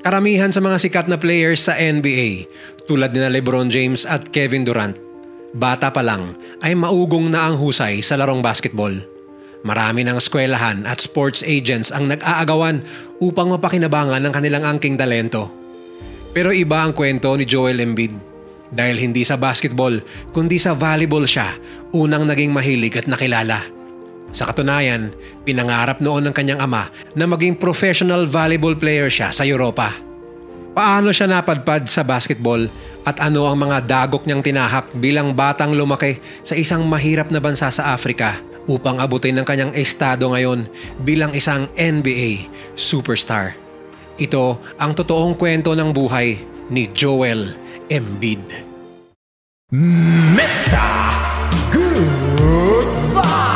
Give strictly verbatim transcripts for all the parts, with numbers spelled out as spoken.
Karamihan sa mga sikat na players sa N B A, tulad nina LeBron James at Kevin Durant, bata pa lang ay maugong na ang husay sa larong basketball. Marami ng eskwelahan at sports agents ang nag-aagawan upang mapakinabangan ng kanilang angking talento. Pero iba ang kwento ni Joel Embiid. Dahil hindi sa basketball, kundi sa volleyball siya unang naging mahilig at nakilala. Sa katunayan, pinangarap noon ng kanyang ama na maging professional volleyball player siya sa Europa. Paano siya napadpad sa basketball at ano ang mga dagok niyang tinahak bilang batang lumaki sa isang mahirap na bansa sa Africa upang abutin ng kanyang estado ngayon bilang isang N B A superstar. Ito ang totoong kwento ng buhay ni Joel Embiid. mister Goodbye!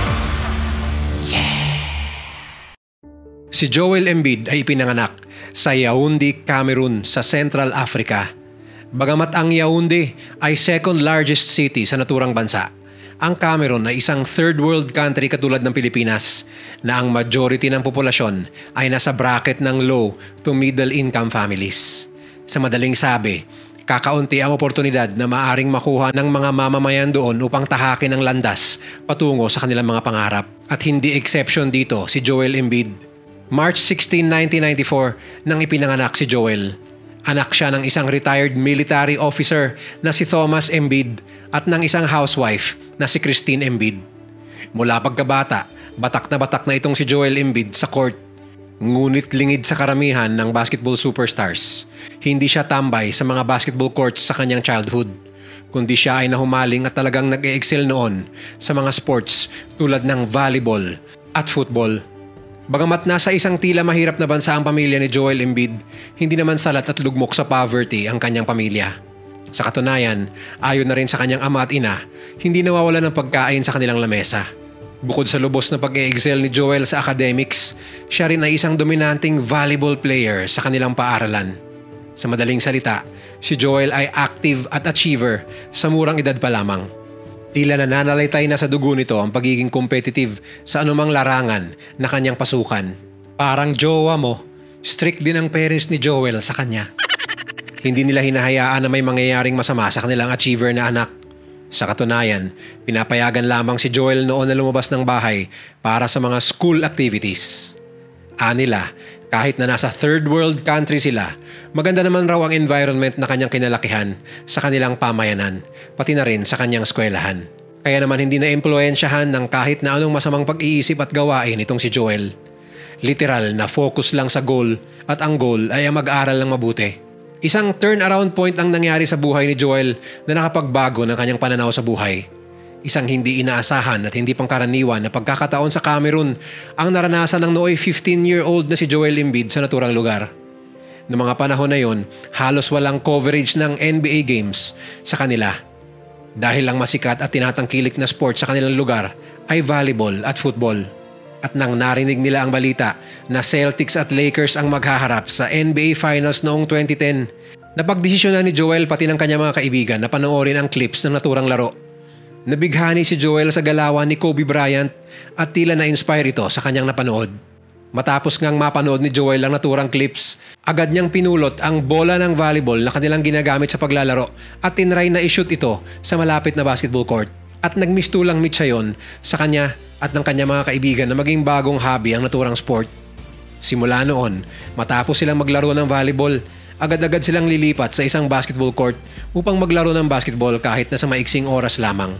Si Joel Embiid ay ipinanganak sa Yaoundé, Cameroon sa Central Africa. Bagamat ang Yaoundé ay second largest city sa naturang bansa, ang Cameroon ay isang third world country katulad ng Pilipinas na ang majority ng populasyon ay nasa bracket ng low to middle income families. Sa madaling sabi, kakaunti ang oportunidad na maaring makuha ng mga mamamayan doon upang tahakin ang landas patungo sa kanilang mga pangarap. At hindi exception dito si Joel Embiid. March sixteenth, nineteen ninety-four nang ipinanganak si Joel. Anak siya ng isang retired military officer na si Thomas Embiid at ng isang housewife na si Christine Embiid. Mula pagkabata, batak na batak na itong si Joel Embiid sa court. Ngunit lingid sa karamihan ng basketball superstars. Hindi siya tambay sa mga basketball courts sa kanyang childhood, kundi siya ay nahumaling at talagang nag-e-excel noon sa mga sports tulad ng volleyball at football. Bagamat nasa isang tila mahirap na bansa ang pamilya ni Joel Embiid, hindi naman salat at lugmok sa poverty ang kanyang pamilya. Sa katunayan, ayon na rin sa kanyang ama at ina, hindi nawawala ng pagkain sa kanilang lamesa. Bukod sa lubos na pag-e-excel ni Joel sa academics, siya rin ay isang dominanting volleyball player sa kanilang paaralan. Sa madaling salita, si Joel ay active at achiever sa murang edad pa lamang. Tila nananalaytay na sa dugo nito ang pagiging competitive sa anumang larangan na kanyang pasukan. Parang jowa mo, strict din ang parents ni Joel sa kanya. Hindi nila hinahayaan na may mangyayaring masama sa kanilang achiever na anak. Sa katunayan, pinapayagan lamang si Joel noon na lumabas ng bahay para sa mga school activities. Anila, kahit na nasa third world country sila, maganda naman raw ang environment na kanyang kinalakihan sa kanilang pamayanan, pati na rin sa kanyang eskwelahan. Kaya naman hindi na-impluensyahan ng kahit na anong masamang pag-iisip at gawain itong si Joel. Literal na focus lang sa goal at ang goal ay ang mag-aral ng mabuti. Isang turnaround point ang nangyari sa buhay ni Joel na nakapagbago ng kanyang pananaw sa buhay. Isang hindi inaasahan at hindi pangkaraniwan na pagkakataon sa Cameroon ang naranasan ng nooy fifteen-year-old na si Joel Embiid sa naturang lugar. Noong mga panahon na yon, halos walang coverage ng N B A games sa kanila. Dahil ang masikat at tinatangkilik na sport sa kanilang lugar ay volleyball at football. At nang narinig nila ang balita na Celtics at Lakers ang maghaharap sa N B A Finals noong twenty ten, napagdesisyonan ni Joel pati ng kanyang mga kaibigan na panoorin ang clips ng naturang laro. Nabighani si Joel sa galawan ni Kobe Bryant at tila na-inspire ito sa kanyang napanood. Matapos ngang mapanood ni Joel ang naturang clips, agad niyang pinulot ang bola ng volleyball na kanilang ginagamit sa paglalaro at tinry na i-shoot ito sa malapit na basketball court. At nagmistulang meet siya yon sa kanya at ng kanyang mga kaibigan na maging bagong hobby ang naturang sport. Simula noon, matapos silang maglaro ng volleyball, agad-agad silang lilipat sa isang basketball court upang maglaro ng basketball kahit na sa maiksing oras lamang.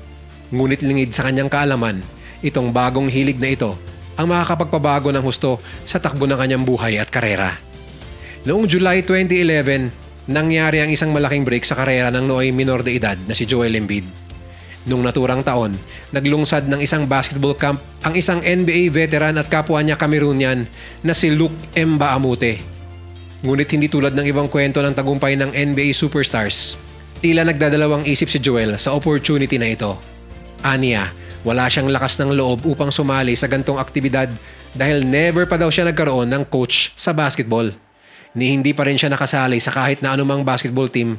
Ngunit lingid sa kanyang kaalaman, itong bagong hilig na ito ang makakapagpabago ng husto sa takbo ng kanyang buhay at karera. Noong July twenty eleven, nangyari ang isang malaking break sa karera ng nooy minor de edad na si Joel Embiid. Noong naturang taon, naglungsad ng isang basketball camp ang isang N B A veteran at kapwa niya Cameroonian na si Luc Mbah a Moute. Ngunit hindi tulad ng ibang kwento ng tagumpay ng N B A superstars, tila nagdadalawang isip si Joel sa opportunity na ito. Aniya, wala siyang lakas ng loob upang sumali sa gantong aktibidad dahil never pa daw siya nagkaroon ng coach sa basketball. Ni hindi pa rin siya nakasali sa kahit na anumang basketball team.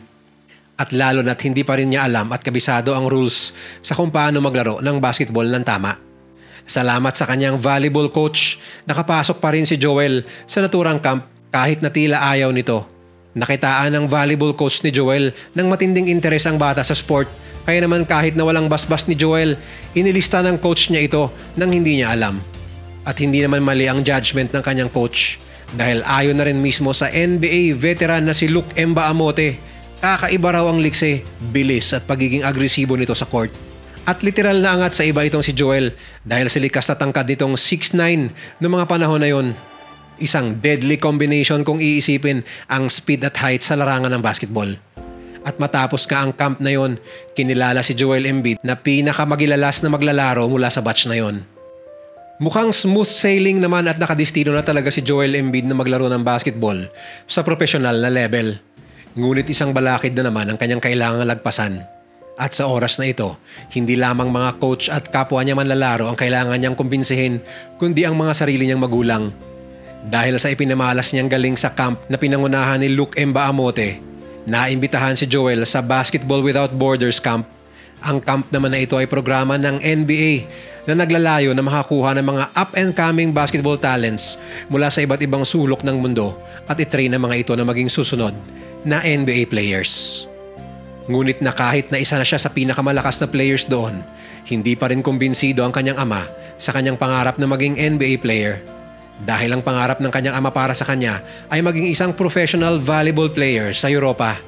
At lalo na't hindi pa rin niya alam at kabisado ang rules sa kung paano maglaro ng basketball ng tama. Salamat sa kanyang volleyball coach, nakapasok pa rin si Joel sa naturang camp Kahit na tila ayaw nito, nakitaan ng volleyball coach ni Joel ng matinding interes ang bata sa sport. Kaya naman kahit na walang basbas ni Joel, inilista ng coach niya ito nang hindi niya alam. At hindi naman mali ang judgment ng kanyang coach dahil ayon na rin mismo sa N B A veteran na si Luc Mbah-a-Moute, kakaiba raw ang likse, bilis at pagiging agresibo nito sa court. At literal na angat sa iba itong si Joel dahil sa likas na tangkad nitong six nine noong mga panahon na yon. Isang deadly combination kung iisipin ang speed at height sa larangan ng basketball. At matapos ka ang camp na yon, kinilala si Joel Embiid na pinakamagilalas na maglalaro mula sa batch na yon. Mukhang smooth sailing naman at nakadestino na talaga si Joel Embiid na maglaro ng basketball sa professional na level. Ngunit isang balakid na naman ang kanyang kailangang lagpasan. At sa oras na ito, hindi lamang mga coach at kapwa niya manlalaro ang kailangan niyang kumbinsihin, kundi ang mga sarili niyang magulang. Dahil sa ipinamalas niyang galing sa camp na pinangunahan ni Luc Mbah-a-Moute, naimbitahan si Joel sa Basketball Without Borders Camp. Ang camp naman na ito ay programa ng N B A na naglalayo na makakuha ng mga up-and-coming basketball talents mula sa iba't ibang sulok ng mundo at itrain ng mga ito na maging susunod na N B A players. Ngunit na kahit na isa na siya sa pinakamalakas na players doon, hindi pa rin kumbinsido ang kanyang ama sa kanyang pangarap na maging N B A player. Dahil ang pangarap ng kanyang ama para sa kanya ay maging isang professional volleyball player sa Europa.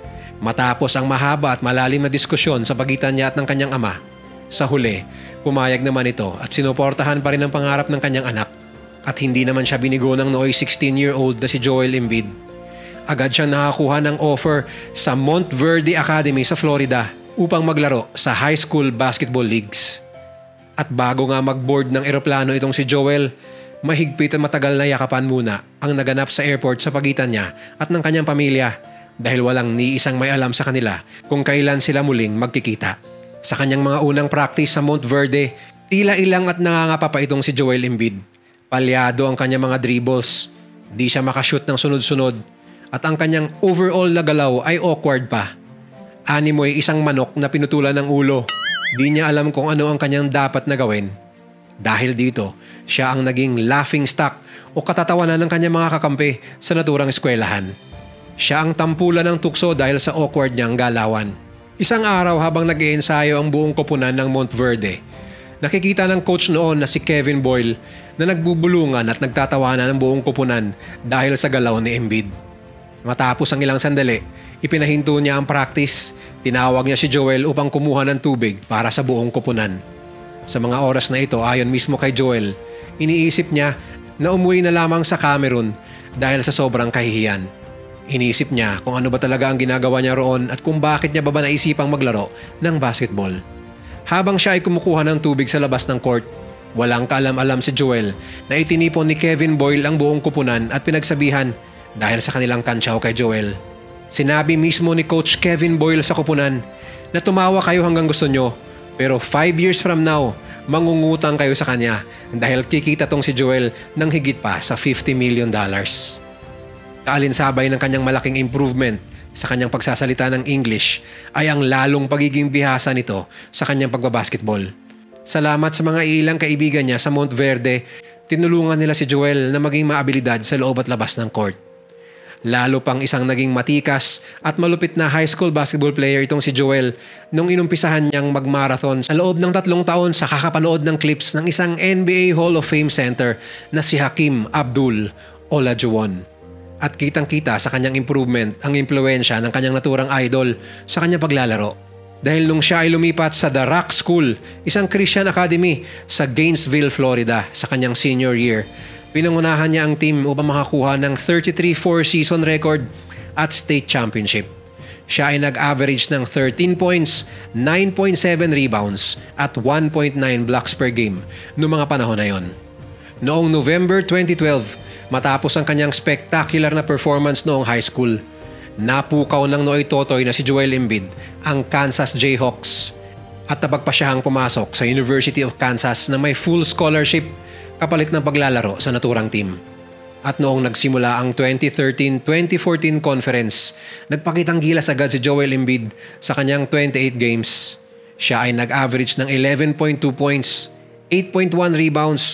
Matapos ang mahaba at malalim na diskusyon sa pagitan niya at ng kanyang ama, sa huli, pumayag naman ito at sinuportahan pa rin ang pangarap ng kanyang anak. At hindi naman siya binigo ng nooy sixteen-year-old na si Joel Embiid. Agad siyang nakakuha ng offer sa Montverde Academy sa Florida upang maglaro sa high school basketball leagues. At bago nga mag-board ng eroplano itong si Joel, mahigpit at matagal na yakapan muna ang naganap sa airport sa pagitan niya at ng kanyang pamilya dahil walang ni isang may alam sa kanila kung kailan sila muling magkikita. Sa kanyang mga unang practice sa Montverde, tila ilang at nangangapa pa itong si Joel Embiid. Palyado ang kanyang mga dribbles, di siya makashoot ng sunod-sunod at ang kanyang overall na galaw ay awkward pa. Animoy isang manok na pinutulan ng ulo, di niya alam kung ano ang kanyang dapat na gawin. Dahil dito, siya ang naging laughing stock o katatawanan ng kanyang mga kakampi sa naturang eskwelahan. Siya ang tampulan ng tukso dahil sa awkward niyang galawan. Isang araw habang nag-iensayo ang buong koponan ng Montverde, nakikita ng coach noon na si Kevin Boyle na nagbubulungan at nagtatawanan ng buong koponan dahil sa galaw ni Embiid. Matapos ang ilang sandali, ipinahinto niya ang practice. Tinawag niya si Joel upang kumuha ng tubig para sa buong koponan. Sa mga oras na ito, ayon mismo kay Joel, iniisip niya na umuwi na lamang sa Cameroon dahil sa sobrang kahihiyan. Iniisip niya kung ano ba talaga ang ginagawa niya roon at kung bakit niya ba ba naisipang maglaro ng basketball. Habang siya ay kumukuha ng tubig sa labas ng court, walang kaalam-alam si Joel na itinipon ni Kevin Boyle ang buong kupunan at pinagsabihan dahil sa kanilang kantsaw kay Joel. Sinabi mismo ni Coach Kevin Boyle sa kupunan na tumawa kayo hanggang gusto nyo, pero five years from now, mangungutang kayo sa kanya dahil kikita tong si Joel ng higit pa sa fifty million dollars. Kaalinsabay ng kanyang malaking improvement sa kanyang pagsasalita ng English ay ang lalong pagiging bihasa nito sa kanyang pagbabasketball. Salamat sa mga ilang kaibigan niya sa Montverde, tinulungan nila si Joel na maging maabilidad sa loob at labas ng court. Lalo pang isang naging matikas at malupit na high school basketball player itong si Joel nung inumpisahan niyang mag-marathon sa loob ng tatlong taon sa kakapanood ng clips ng isang N B A Hall of Fame center na si Hakeem Abdul Olajuwon. At kitang-kita sa kanyang improvement ang impluensya ng kanyang naturang idol sa kanyang paglalaro. Dahil nung siya ay lumipat sa The Rock School, isang Christian academy sa Gainesville, Florida sa kanyang senior year, pinangunahan niya ang team upang makakuha ng thirty-three four season record at state championship. Siya ay nag-average ng thirteen points, nine point seven rebounds at one point nine blocks per game noong mga panahon na yon. Noong November twenty twelve, matapos ang kanyang spectacular na performance noong high school, napukaw ng nooy totoy na si Joel Embiid ang Kansas Jayhawks at napagpasyahang pumasok sa University of Kansas na may full scholarship kapalit ng paglalaro sa naturang team. At noong nagsimula ang twenty thirteen twenty fourteen conference, nagpakitang gilas agad si Joel Embiid sa kanyang twenty-eight games. Siya ay nag-average ng eleven point two points, eight point one rebounds,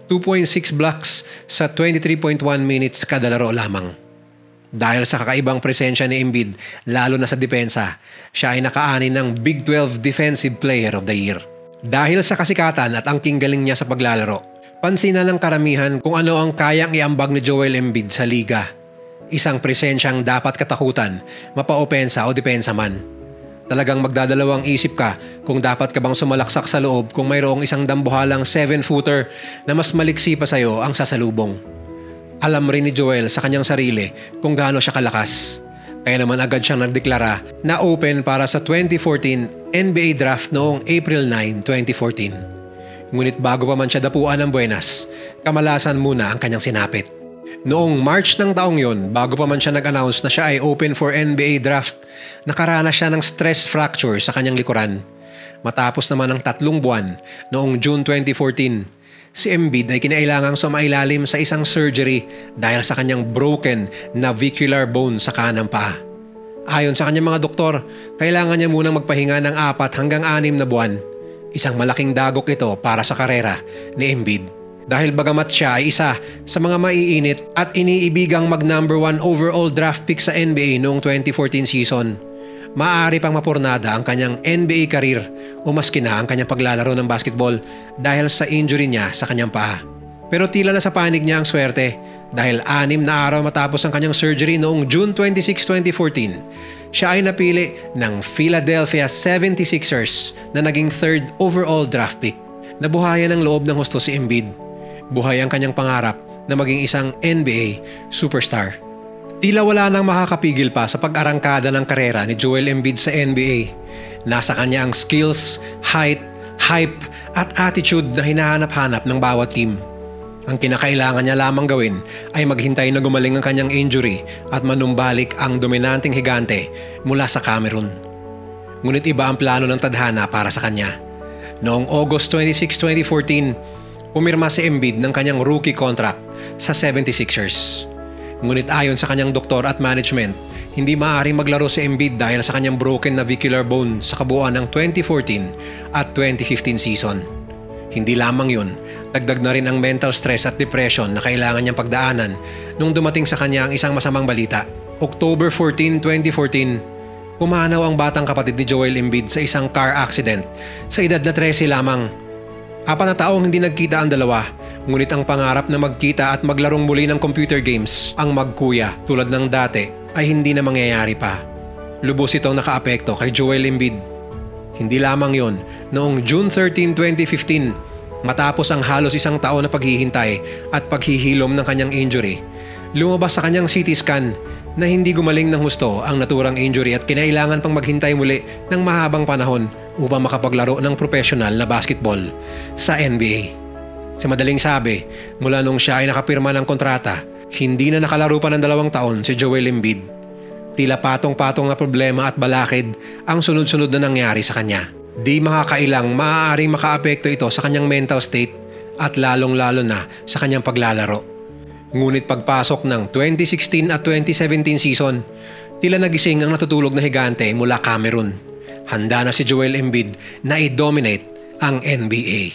two point six blocks sa twenty-three point one minutes kada laro lamang. Dahil sa kakaibang presensya ni Embiid, lalo na sa depensa, siya ay nakaani ng Big twelve Defensive Player of the Year. Dahil sa kasikatan at angking galing niya sa paglalaro, pansinan ng karamihan kung ano ang kayang iambag ni Joel Embiid sa liga. Isang presensyang dapat katakutan, mapa-opensa o depensa man. Talagang magdadalawang isip ka kung dapat ka bang sumalaksak sa loob kung mayroong isang dambuhalang seven-footer na mas maliksi pa sa'yo ang sasalubong. Alam rin ni Joel sa kanyang sarili kung gaano siya kalakas. Kaya naman agad siyang nagdeklara na open para sa twenty fourteen N B A Draft noong April nine, twenty fourteen. Ngunit bago pa man siya dapuan ng buenas, kamalasan muna ang kanyang sinapit. Noong March ng taong yon, bago pa man siya nag-announce na siya ay open for N B A Draft, nakaranas siya ng stress fracture sa kanyang likuran. Matapos naman ng tatlong buwan, noong June twenty fourteen, si Embiid ay kinailangang sumailalim sa isang surgery dahil sa kanyang broken navicular bone sa kanang paa. Ayon sa kanyang mga doktor, kailangan niya munang magpahinga ng apat hanggang anim na buwan. Isang malaking dagok ito para sa karera ni Embiid. Dahil bagamat siya ay isa sa mga maiinit at iniibigang mag number one overall draft pick sa N B A noong twenty fourteen season, maaari pang mapurnada ang kanyang N B A career o maski na ang kanyang paglalaro ng basketball dahil sa injury niya sa kanyang paa. Pero tila na sa panig niya ang swerte dahil anim na araw matapos ang kanyang surgery noong June twenty-sixth, twenty fourteen, siya ay napili ng Philadelphia seventy-sixers na naging third overall draft pick. Nabuhayan ng loob ng husto si Embiid. Buhay ang kanyang pangarap na maging isang N B A superstar. Tila wala nang makakapigil pa sa pag-arangkada ng karera ni Joel Embiid sa N B A. Nasa kanya ang skills, height, hype at attitude na hinahanap-hanap ng bawat team. Ang kinakailangan niya lamang gawin ay maghintay na gumaling ang kanyang injury at manumbalik ang dominanting higante mula sa Cameroon. Ngunit iba ang plano ng tadhana para sa kanya. Noong August twenty-sixth, twenty fourteen, pumirma si Embiid ng kanyang rookie contract sa seventy-sixers. Ngunit ayon sa kanyang doktor at management, hindi maaaring maglaro si Embiid dahil sa kanyang broken navicular bone sa kabuuan ng twenty fourteen at twenty fifteen season. Hindi lamang yun, dagdag na rin ang mental stress at depression na kailangan niyang pagdaanan nung dumating sa kanya ang isang masamang balita. October fourteenth, twenty fourteen, pumanaw ang batang kapatid ni Joel Embiid sa isang car accident sa edad na thirteen lamang. Apat na taong hindi nagkita ang dalawa, ngunit ang pangarap na magkita at maglarong muli ng computer games ang magkuya tulad ng dati ay hindi na mangyayari pa. Lubos itong nakaapekto kay Joel Embiid. Hindi lamang yon, noong June thirteenth, twenty fifteen, matapos ang halos isang taon na paghihintay at paghihilom ng kanyang injury, lumabas sa kanyang C T scan na hindi gumaling ng husto ang naturang injury at kinailangan pang maghintay muli ng mahabang panahon upang makapaglaro ng professional na basketball sa N B A. Sa madaling sabi, mula nung siya ay nakapirma ng kontrata, hindi na nakalaro pa ng dalawang taon si Joel Embiid. Tila patong-patong na problema at balakid ang sunod-sunod na nangyari sa kanya. Di makakailang maaaring makaapekto ito sa kanyang mental state at lalong-lalo na sa kanyang paglalaro. Ngunit pagpasok ng twenty sixteen at twenty seventeen season, tila nagising ang natutulog na higante mula Cameroon. Handa na si Joel Embiid na i-dominate ang N B A.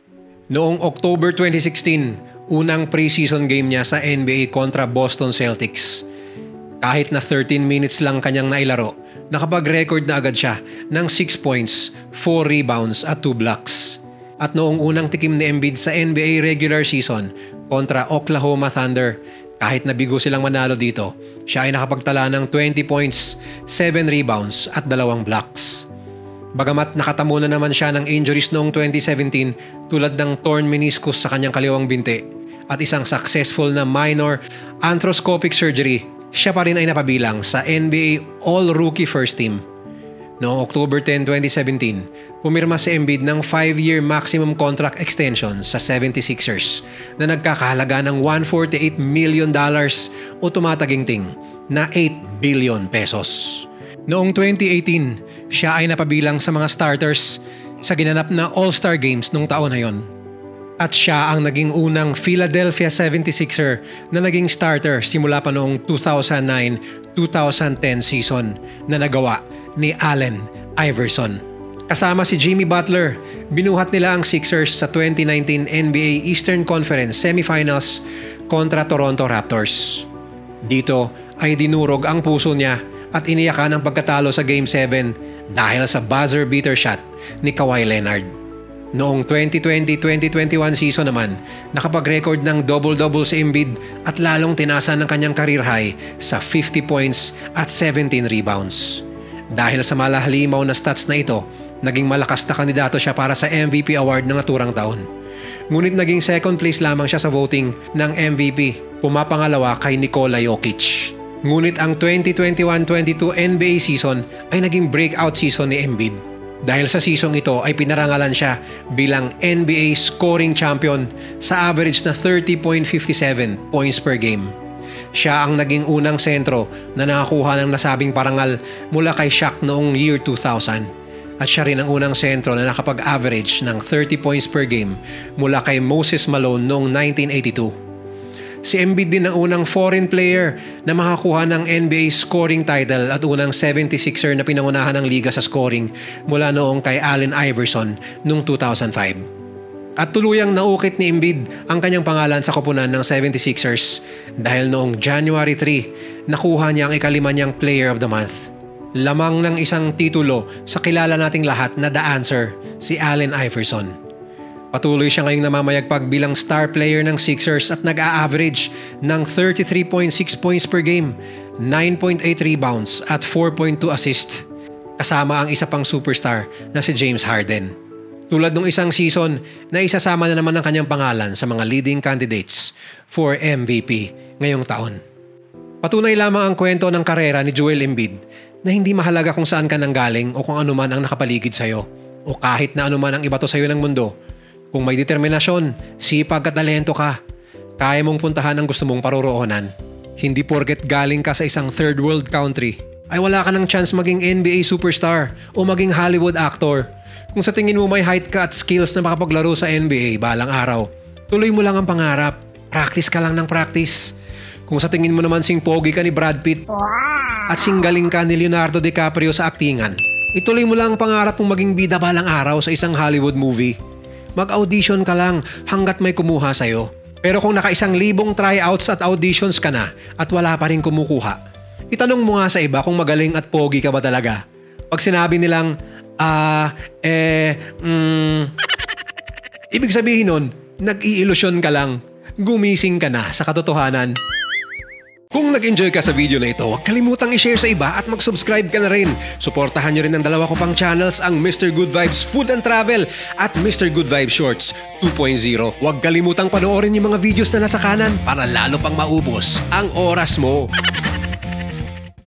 Noong October twenty sixteen, unang preseason game niya sa N B A kontra Boston Celtics. Kahit na thirteen minutes lang kanyang nailaro, nakapag-record na agad siya ng six points, four rebounds at two blocks. At noong unang tikim ni Embiid sa N B A regular season kontra Oklahoma Thunder, kahit na bigo silang manalo dito, siya ay nakapagtala ng twenty points, seven rebounds at dalawang blocks. Bagamat nakatamo na naman siya ng injuries noong twenty seventeen tulad ng torn meniscus sa kanyang kaliwang binti at isang successful na minor arthroscopic surgery, siya pa rin ay napabilang sa N B A All-Rookie First Team. Noong October tenth, twenty seventeen, pumirma si Embiid ng five-year maximum contract extension sa seventy-sixers na nagkakahalaga ng one hundred forty-eight million dollars o tumataginting na eight billion pesos. Noong twenty eighteen, siya ay napabilang sa mga starters sa ginanap na All-Star Games nung taon na yon. At siya ang naging unang Philadelphia seventy-sixer na naging starter simula pa noong two thousand nine two thousand ten season na nagawa ni Allen Iverson. Kasama si Jimmy Butler, binuhat nila ang Sixers sa twenty nineteen N B A Eastern Conference Semifinals kontra Toronto Raptors. Dito ay dinurog ang puso niya at iniyakan ang pagkatalo sa Game seven dahil sa buzzer beater shot ni Kawhi Leonard. Noong twenty twenty twenty twenty-one season naman, nakapag-record ng double-double si Embiid at lalong tinasa ng kanyang career high sa fifty points at seventeen rebounds. Dahil sa malahalimaw na stats na ito, naging malakas na kandidato siya para sa M V P award ng naturang taon. Ngunit naging second place lamang siya sa voting ng M V P, pumapangalawa kay Nikola Jokic. Ngunit ang twenty twenty-one twenty-two N B A season ay naging breakout season ni Embiid. Dahil sa season ito ay pinarangalan siya bilang N B A scoring champion sa average na thirty point five seven points per game. Siya ang naging unang sentro na nakakuha ng nasabing parangal mula kay Shaq noong year two thousand. At siya rin ang unang sentro na nakapag-average ng thirty points per game mula kay Moses Malone noong nineteen eighty-two. Si Embiid din ang unang foreign player na makakuha ng N B A scoring title at unang seventy-sixer na pinangunahan ng liga sa scoring mula noong kay Allen Iverson noong two thousand five. At tuluyang naukit ni Embiid ang kanyang pangalan sa koponan ng seventy-sixers dahil noong January third, nakuha niya ang ikalima niyang Player of the Month. Lamang ng isang titulo sa kilala nating lahat na The Answer, si Allen Iverson. Patuloy siya ngayong namamayagpag bilang star player ng Sixers at nag-a-average ng thirty-three point six points per game, nine point eight rebounds at four point two assists. Kasama ang isa pang superstar na si James Harden. Tulad ng isang season na isasama na naman ang kanyang pangalan sa mga leading candidates for M V P ngayong taon. Patunay lamang ang kwento ng karera ni Joel Embiid na hindi mahalaga kung saan ka nanggaling o kung ano man ang nakapaligid sa'yo o kahit na ano man ang ibato sa'yo ng mundo. Kung may determinasyon, sipag at talento ka, kaya mong puntahan ang gusto mong paroroonan. Hindi porket galing ka sa isang third world country ay wala ka ng chance maging N B A superstar o maging Hollywood actor. Kung sa tingin mo may height ka at skills na makapaglaro sa N B A balang araw, tuloy mo lang ang pangarap. Practice ka lang ng practice. Kung sa tingin mo naman sing pogi ka ni Brad Pitt at sing galing ka ni Leonardo DiCaprio sa aktingan, ituloy mo lang ang pangarap mong maging bida balang araw sa isang Hollywood movie. Mag-audition ka lang hanggat may kumuha sa'yo. Pero kung naka-isang libong tryouts at auditions ka na at wala pa rin kumukuha, itanong mo nga sa iba kung magaling at pogi ka ba talaga. Pag sinabi nilang, ah, eh, mm, ibig sabihin nun, nag-iilusyon ka lang. Gumising ka na sa katotohanan. Kung nag-enjoy ka sa video na ito, huwag kalimutang i-share sa iba at mag-subscribe ka na rin. Suportahan nyo rin ang dalawa ko pang channels, ang Mister Good Vibes Food and Travel at Mister Good Vibes Shorts two point oh. Huwag kalimutang panoorin yung mga videos na nasa kanan para lalo pang maubos ang oras mo.